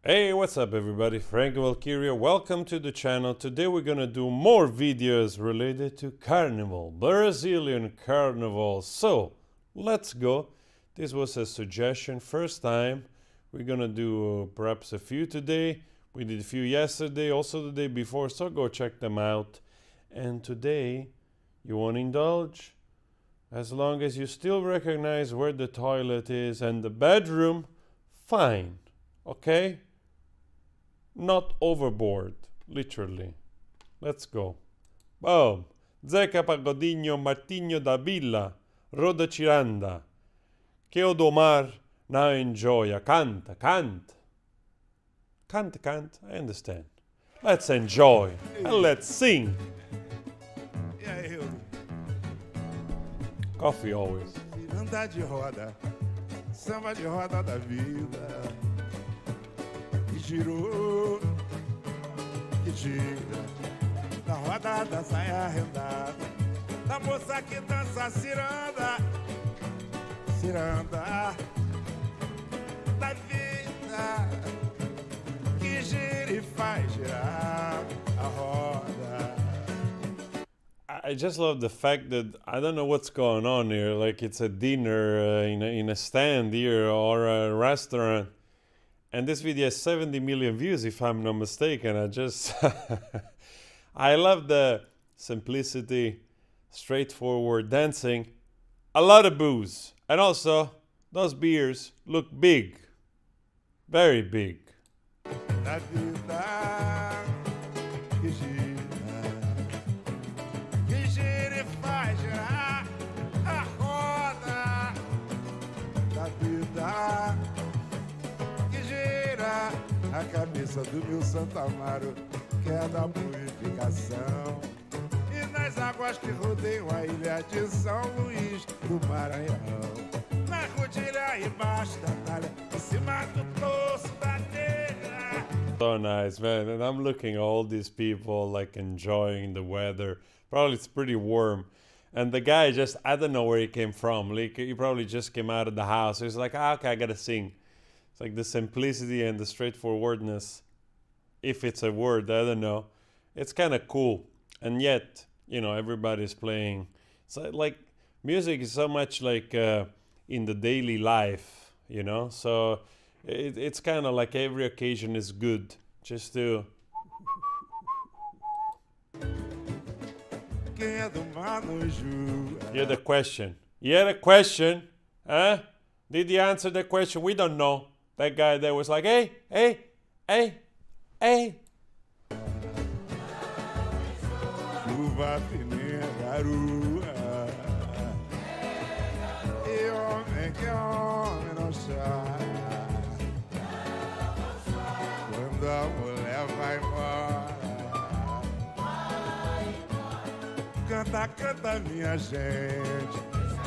Hey, what's up everybody? Franco Valkyria, welcome to the channel. Today we're gonna do more videos related to Carnival, Brazilian Carnival. So, let's go. This was a suggestion, first time. We're gonna do perhaps a few today. We did a few yesterday, also the day before, so go check them out. And today, you wanna indulge? As long as you still recognize where the toilet is and the bedroom, fine, okay? Not overboard, literally. Let's go. Boom. Zeca Pagodinho Martinho da Villa, Roda Ciranda. Que o do mar não enjoya. Canta, canta. Canta, canta, I understand. Let's enjoy and let's sing. Coffee always. Ciranda de roda, samba de roda da vida. Que girou, que gira, na roda da saia rendada, da moça que dança ciranda, ciranda da vida, que gira e faz girar a roda. I just love the fact that I don't know what's going on here. Like it's a dinner in a stand here or a restaurant. And this video has 70 million views, if I'm not mistaken. I love the simplicity, straightforward dancing, a lot of booze. And also, those beers look big, very big. Da vida que gira e faz girar a roda. Da vida que gira a cabeça do meu Santo Amaro, que é da purificação. E nas águas que rodeiam a ilha de São Luís do Maranhão, na rodilha embaixo da talha, em cima do tosso da negra. So nice, man. And I'm looking at all these people like enjoying the weather. Probably it's pretty warm. And the guy just, I don't know where he came from. Like he probably just came out of the house. He's like, okay, I gotta sing. It's like the simplicity and the straightforwardness. If it's a word, I don't know. It's kind of cool. And yet, you know, everybody's playing. So like music is so much like in the daily life, you know? So it's kind of like every occasion is good. Just to... Hear the question. You had a question? Huh? Did you answer the question? We don't know. That guy there was like, hey, hey, hey, hey. Chuva fininha, garoa. E homem que homem não chora. Quando a mulher vai embora. Canta, canta, minha gente.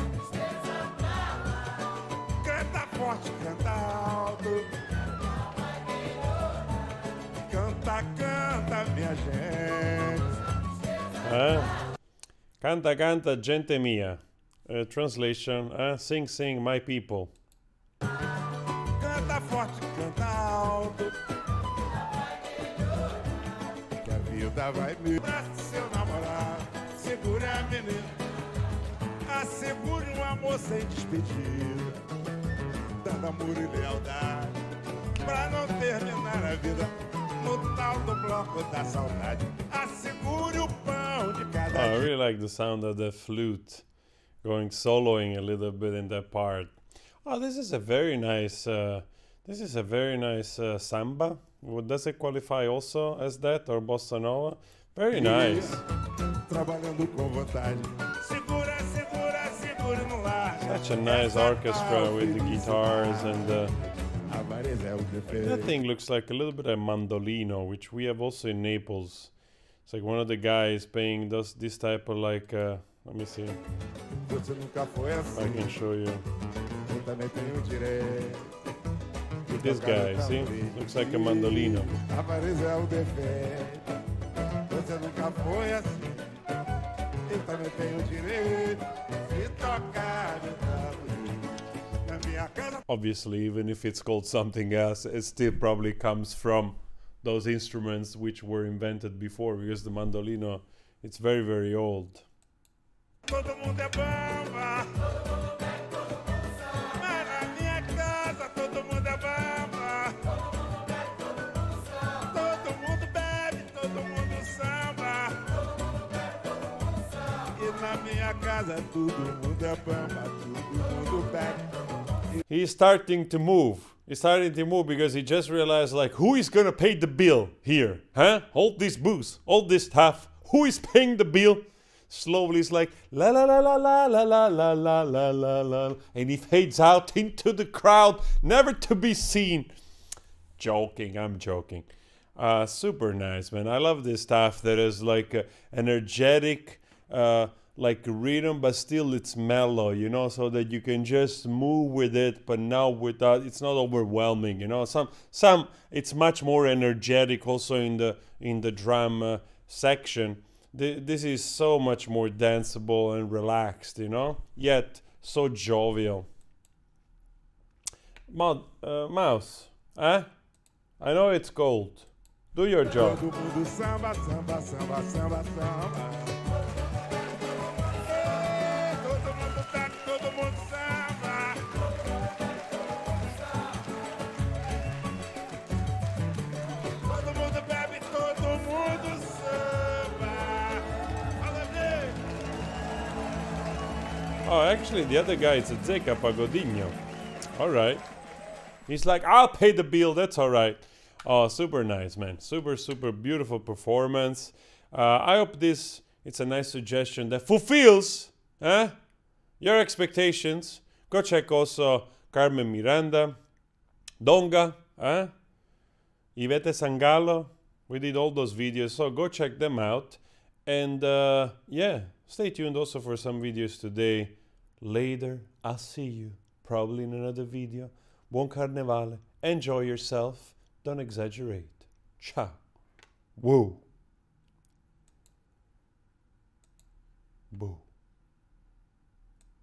Canta forte, canta alto. Canta, canta, minha gente. Canta, canta, gente mia. Translation, sing, sing, my people. Canta forte, canta alto. Que a vida vai me dar seu namorado. Segure a menina. Assegure um amor sem despedida. Dando amor e lealdade. Pra não terminar a vida no tal do bloco da saudade. Assegure o pão de cada I really like the sound of the flute going soloing a little bit in that part. Oh, this is a very nice samba. Does it qualify also as that or bossa nova? Very nice. Trabalhando com vontade. Segura, segura, segura no lar. Such a nice orchestra with the guitars and that thing looks like a little bit of mandolino, which we have also in Naples. It's like one of the guys playing this type of like, let me see if I can show you. This guy, see? Looks like a mandolino. Você nunca foi assim. Eu também tenho direito de tocar. minha casa. Obviously, even if it's called something else, it still probably comes from those instruments which were invented before, because the mandolino, it's very, very old. Todo mundo é bamba. Mas na minha casa todo mundo é bamba. Todo mundo bebe, todo mundo samba. E na minha casa todo mundo é bamba, todo mundo bebe. He's starting to move. He's starting to move because he just realized, like, who is gonna pay the bill here? Huh? All this booze, all this stuff. Who is paying the bill? Slowly, it's like la la la la la la la la la la la la, and he fades out into the crowd, never to be seen. Joking, I'm joking. Super nice, man. I love this stuff that is like energetic, like rhythm, but still it's mellow, you know, so that you can just move with it, but now without, it's not overwhelming, you know. Some it's much more energetic also in the drum section. This is so much more danceable and relaxed, you know, yet so jovial. Mouse, eh? I know it's cold. Do your job. Todo mundo samba, samba, samba, samba, samba. Ei, todo mundo bebe, todo mundo samba. Todo mundo bebe, todo mundo samba. Fala bem. Oh, actually, the other guy is a Zecca Pagodinho. All right. He's like, I'll pay the bill. That's all right. Oh, super nice, man. Super, super beautiful performance. I hope it's a nice suggestion that fulfills your expectations. Go check also Carmen Miranda, Donga, Ivete Sangalo. We did all those videos, so go check them out. And yeah, stay tuned also for some videos today. Later, I'll see you probably in another video. Buon Carnevale. Enjoy yourself. Don't exaggerate. Ciao. Whoa.